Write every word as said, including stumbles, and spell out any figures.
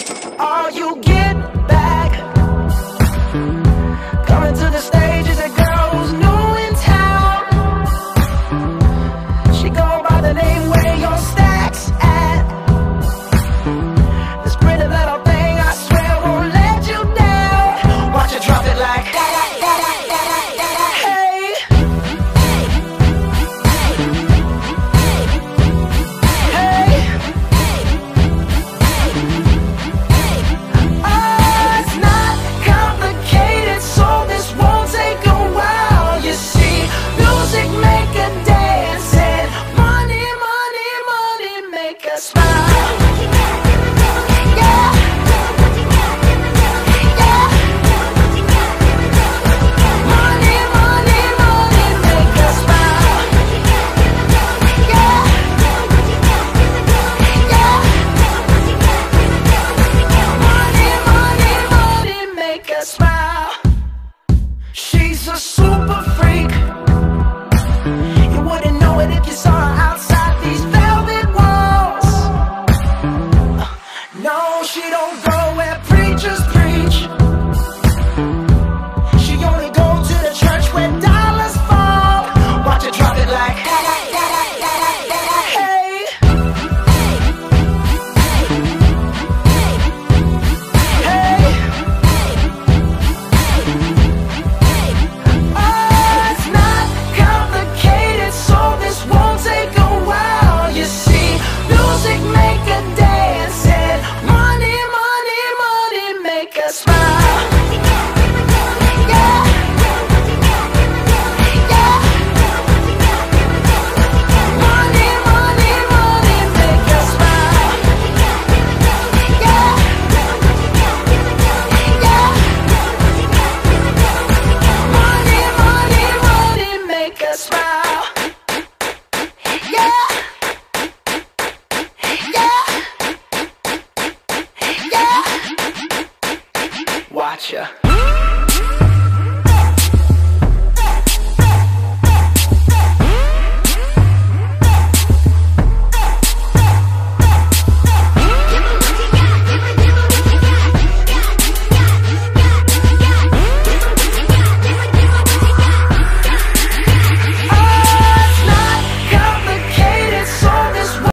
All you get back, coming to the stage is a girl who's new in town. She go by the name Where Your Stacks At. This pretty little thing, I swear, won't let you down. Watch her drop it like hey. She's a super freak. You wouldn't know it if you saw her outside these velvet walls. uh, No, she don't go where preachers preach. She only goes to the church where dollars fall. Watch her drop it like hey. Watch ya.